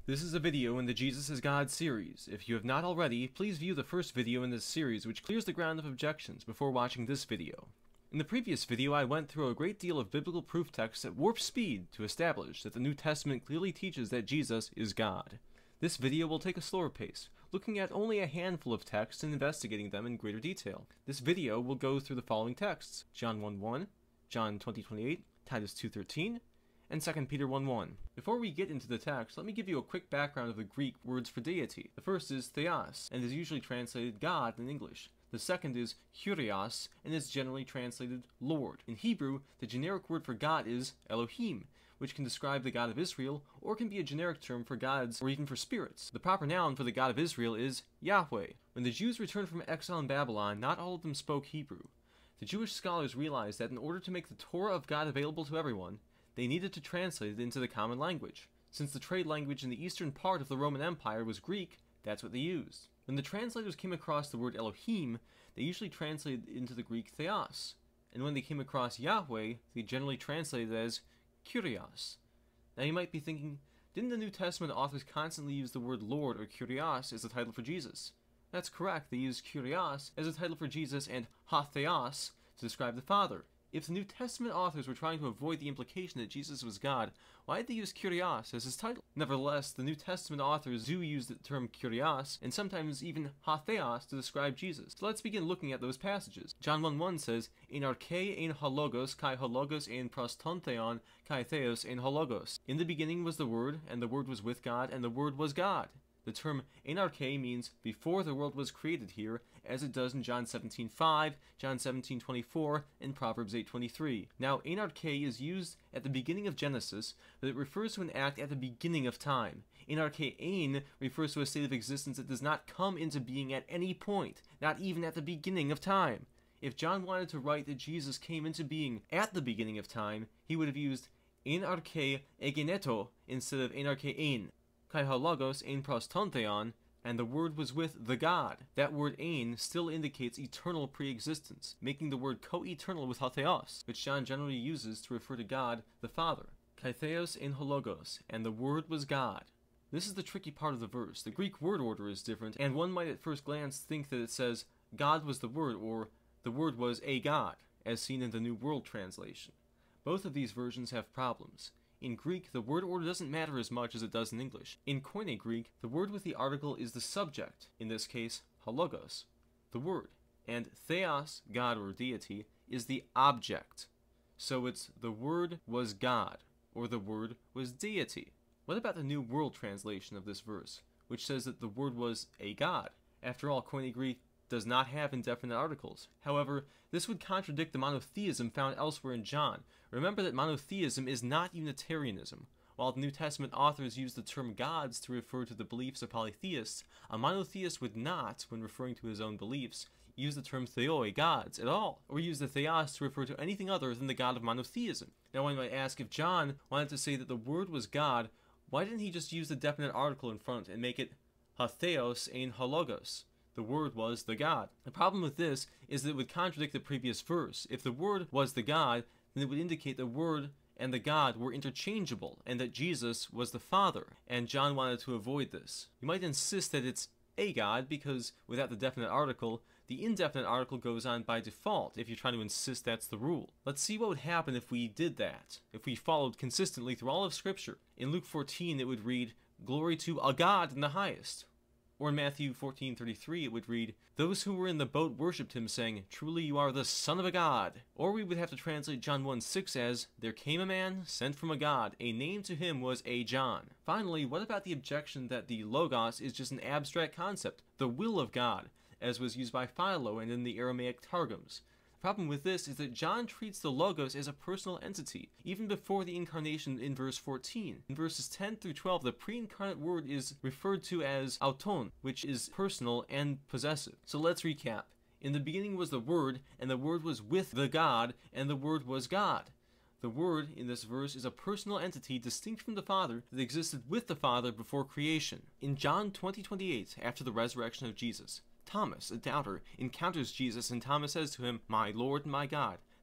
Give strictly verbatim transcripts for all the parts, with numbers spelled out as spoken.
This is a video in the Jesus is God series. If you have not already, please view the first video in this series, which clears the ground of objections before watching this video. In the previous video, I went through a great deal of biblical proof texts at warp speed to establish that the New Testament clearly teaches that Jesus is God. This video will take a slower pace, looking at only a handful of texts and investigating them in greater detail. This video will go through the following texts: John one one, John twenty twenty-eight, Titus two thirteen, and Second Peter one one. Before we get into the text, let me give you a quick background of the Greek words for deity. The first is theos, and is usually translated God in English. The second is Kyrios, and is generally translated Lord. In Hebrew, the generic word for God is Elohim, which can describe the God of Israel, or can be a generic term for gods, or even for spirits. The proper noun for the God of Israel is Yahweh. When the Jews returned from exile in Babylon, not all of them spoke Hebrew. The Jewish scholars realized that in order to make the Torah of God available to everyone, they needed to translate it into the common language. Since the trade language in the eastern part of the Roman Empire was Greek, that's what they used. When the translators came across the word Elohim, they usually translated it into the Greek theos. And when they came across Yahweh, they generally translated it as Kyrios. Now you might be thinking, didn't the New Testament authors constantly use the word Lord or Kyrios as the title for Jesus? That's correct, they used Kyrios as a title for Jesus and Hatheos to describe the Father. If the New Testament authors were trying to avoid the implication that Jesus was God, why did they use Kyrios as his title? Nevertheless, the New Testament authors do use the term Kyrios, and sometimes even Hatheos, to describe Jesus. So let's begin looking at those passages. John one one says, "En arche en hologos, kai hologos en prostontheon, kai theos en hologos." In the beginning was the Word, and the Word was with God, and the Word was God. The term en arche means before the world was created here, as it does in John seventeen five, John seventeen twenty-four, and Proverbs eight twenty-three. Now, en arche is used at the beginning of Genesis, but it refers to an act at the beginning of time. En archein refers to a state of existence that does not come into being at any point, not even at the beginning of time. If John wanted to write that Jesus came into being at the beginning of time, he would have used en arche egeneto instead of en archein. Kai hologos en prostontheon, and the Word was with the God. That word ein still indicates eternal pre-existence, making the word co-eternal with hatheos, which John generally uses to refer to God the Father. Kai theos en hologos, and the Word was God. This is the tricky part of the verse. The Greek word order is different, and one might at first glance think that it says God was the Word, or the Word was a God, as seen in the New World Translation. Both of these versions have problems. In Greek, the word order doesn't matter as much as it does in English. In Koine Greek, the word with the article is the subject, in this case, hologos, the word, and theos, God or deity, is the object. So it's the Word was God, or the Word was deity. What about the New World Translation of this verse, which says that the Word was a God? After all, Koine Greek does not have indefinite articles. However, this would contradict the monotheism found elsewhere in John. Remember that monotheism is not Unitarianism. While the New Testament authors use the term gods to refer to the beliefs of polytheists, a monotheist would not, when referring to his own beliefs, use the term theoi, gods, at all, or use the theos to refer to anything other than the God of monotheism. Now one might ask, if John wanted to say that the Word was God, why didn't he just use the definite article in front and make it hatheos en hologos? The Word was the God. The problem with this is that it would contradict the previous verse. If the Word was the God, then it would indicate the Word and the God were interchangeable, and that Jesus was the Father, and John wanted to avoid this. You might insist that it's a God, because without the definite article, the indefinite article goes on by default, if you're trying to insist that's the rule. Let's see what would happen if we did that, if we followed consistently through all of Scripture. In Luke fourteen, it would read, "Glory to a God in the highest." Or in Matthew fourteen thirty-three, it would read, "Those who were in the boat worshipped him, saying, 'Truly you are the Son of a God.'" Or we would have to translate John one six as, "There came a man, sent from a God, a name to him was a John." Finally, what about the objection that the Logos is just an abstract concept, the will of God, as was used by Philo and in the Aramaic Targums? The problem with this is that John treats the Logos as a personal entity, even before the incarnation in verse fourteen. In verses ten through twelve, the pre-incarnate Word is referred to as auton, which is personal and possessive. So let's recap. In the beginning was the Word, and the Word was with the God, and the Word was God. The Word in this verse is a personal entity distinct from the Father that existed with the Father before creation. In John twenty twenty-eight, after the resurrection of Jesus, Thomas, a doubter, encounters Jesus, and Thomas says to him, "My Lord and my God."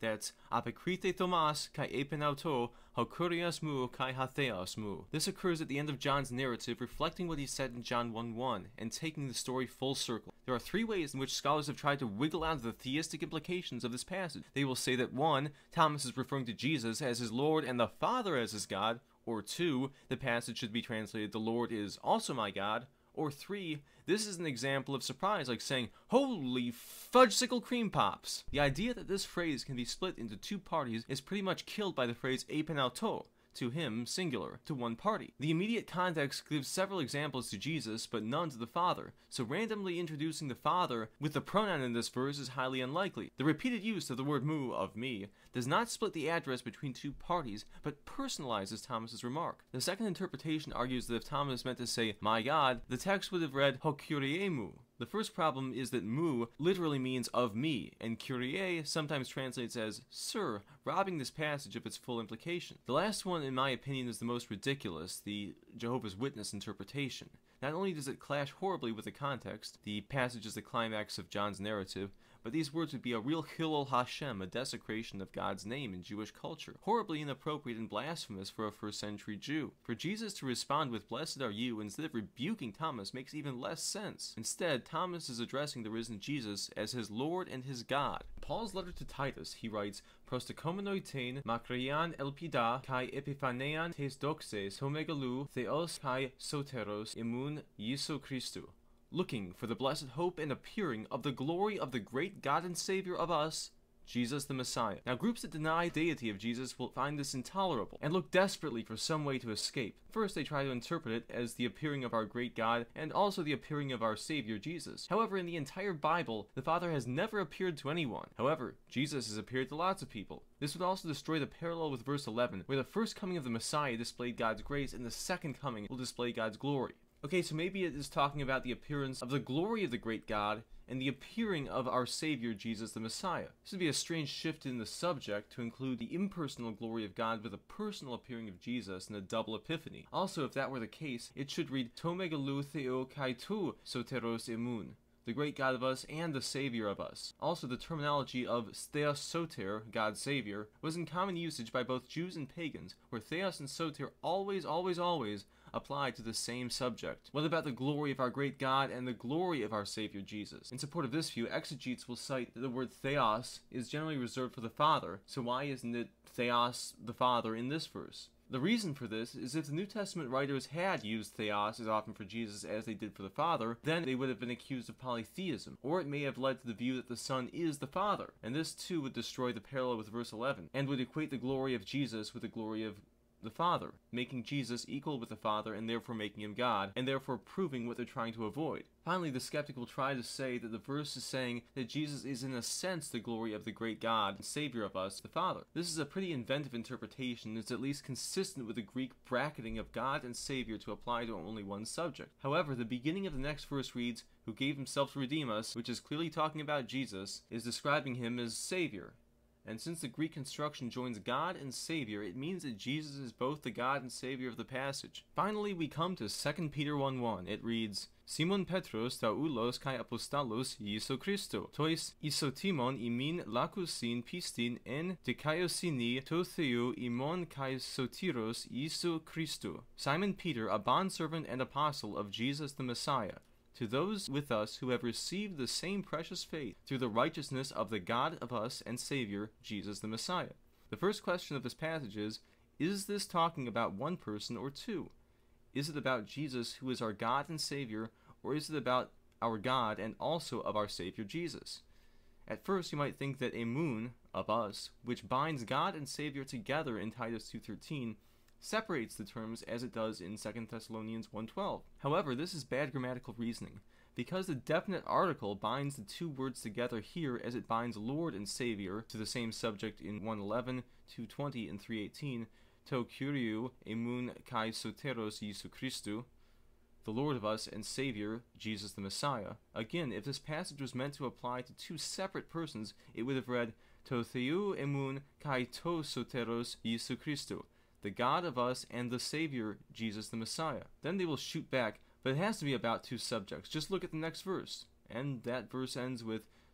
That's apikrite Thomas kai epenauto haukurias mu kai hatheos mu. This occurs at the end of John's narrative, reflecting what he said in John one one, and taking the story full circle. There are three ways in which scholars have tried to wiggle out the theistic implications of this passage. They will say that one, Thomas is referring to Jesus as his Lord and the Father as his God, or two, the passage should be translated, the Lord is also my God, or three, this is an example of surprise, like saying, holy fudgesicle cream pops. The idea that this phrase can be split into two parties is pretty much killed by the phrase epenauto, to him, singular, to one party. The immediate context gives several examples to Jesus, but none to the Father, so randomly introducing the Father with the pronoun in this verse is highly unlikely. The repeated use of the word mu, of me, does not split the address between two parties, but personalizes Thomas's remark. The second interpretation argues that if Thomas meant to say, my God, the text would have read, ho kyrie mu. The first problem is that mu literally means of me, and Kyrie sometimes translates as sir, robbing this passage of its full implication. The last one, in my opinion, is the most ridiculous, the Jehovah's Witness interpretation. Not only does it clash horribly with the context, the passage is the climax of John's narrative, but these words would be a real Chilul Hashem, a desecration of God's name in Jewish culture, horribly inappropriate and blasphemous for a first century Jew. For Jesus to respond with blessed are you instead of rebuking Thomas makes even less sense. Instead, Thomas is addressing the risen Jesus as his Lord and his God. In Paul's letter to Titus, he writes, Prostokomenoitein makrian elpida kai epiphanean tes doxes homegalu theos kai soteros immun Iesu Christu, looking for the blessed hope and appearing of the glory of the great God and Savior of us, Jesus the Messiah. Now, groups that deny deity of Jesus will find this intolerable and look desperately for some way to escape. First, they try to interpret it as the appearing of our great God and also the appearing of our Savior Jesus. However, in the entire Bible, the Father has never appeared to anyone. However, Jesus has appeared to lots of people. This would also destroy the parallel with verse eleven, where the first coming of the Messiah displayed God's grace and the second coming will display God's glory. Okay, so maybe it is talking about the appearance of the glory of the great God and the appearing of our Savior, Jesus the Messiah. This would be a strange shift in the subject to include the impersonal glory of God with a personal appearing of Jesus in a double epiphany. Also, if that were the case, it should read, To megalu theo kai tu soteros emun, the great God of us and the Savior of us. Also, the terminology of Theos Soter, God Savior, was in common usage by both Jews and pagans, where Theos and Soter always, always, always applied to the same subject. What about the glory of our great God and the glory of our Savior Jesus? In support of this view, exegetes will cite that the word Theos is generally reserved for the Father, so why isn't it Theos the Father in this verse? The reason for this is if the New Testament writers had used Theos as often for Jesus as they did for the Father, then they would have been accused of polytheism, or it may have led to the view that the Son is the Father, and this too would destroy the parallel with verse eleven, and would equate the glory of Jesus with the glory of the Father, making Jesus equal with the Father and therefore making him God, and therefore proving what they're trying to avoid. Finally, the skeptic will try to say that the verse is saying that Jesus is in a sense the glory of the great God and Savior of us, the Father. This is a pretty inventive interpretation and is at least consistent with the Greek bracketing of God and Savior to apply to only one subject. However, the beginning of the next verse reads, who gave himself to redeem us, which is clearly talking about Jesus, is describing him as Savior. And since the Greek construction joins God and Savior, it means that Jesus is both the God and Savior of the passage. Finally, we come to Second Peter one one. It reads, Simon Petros daulos kai apostolos Iesu Christo, tois isotimon imin lakusin pistin en dikaiosini to theo imon kai sotiros Iesu Christo. Simon Peter, a bondservant and apostle of Jesus the Messiah, to those with us who have received the same precious faith through the righteousness of the God of us and Savior, Jesus the Messiah. The first question of this passage is, is this talking about one person or two? Is it about Jesus, who is our God and Savior, or is it about our God and also of our Savior Jesus? At first, you might think that emun, of us, which binds God and Savior together in Titus two thirteen, separates the terms as it does in Second Thessalonians one twelve. However, this is bad grammatical reasoning, because the definite article binds the two words together here as it binds Lord and Savior to the same subject in one eleven, two twenty, and three eighteen, to Kyriou emun kai soteros Iesu Christu, the Lord of us and Savior, Jesus the Messiah. Again, if this passage was meant to apply to two separate persons, it would have read, to theou emun kai to soteros Iesu Christu, the God of us and the Savior, Jesus the Messiah. Then they will shoot back, but it has to be about two subjects. Just look at the next verse. And that verse ends with,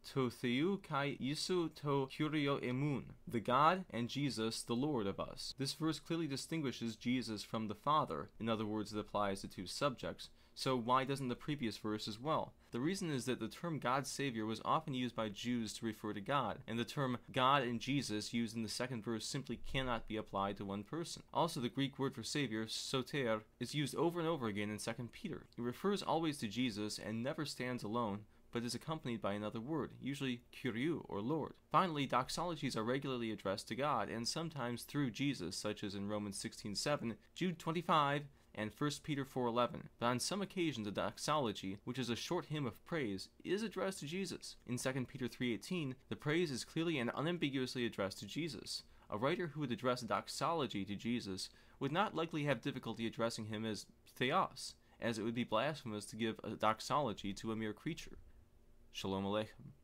to Theou kai Yesu to Curio emun, the God and Jesus, the Lord of us. This verse clearly distinguishes Jesus from the Father. In other words, it applies to two subjects. So why doesn't the previous verse as well? The reason is that the term God Savior was often used by Jews to refer to God, and the term God and Jesus used in the second verse simply cannot be applied to one person. Also, the Greek word for Savior, soter, is used over and over again in Second Peter. It refers always to Jesus and never stands alone, but is accompanied by another word, usually Kyriou or Lord. Finally, doxologies are regularly addressed to God, and sometimes through Jesus, such as in Romans sixteen seven, Jude twenty-five, and First Peter four eleven, but on some occasions a doxology, which is a short hymn of praise, is addressed to Jesus. In Second Peter three eighteen, the praise is clearly and unambiguously addressed to Jesus. A writer who would address a doxology to Jesus would not likely have difficulty addressing him as Theos, as it would be blasphemous to give a doxology to a mere creature. Shalom Aleichem.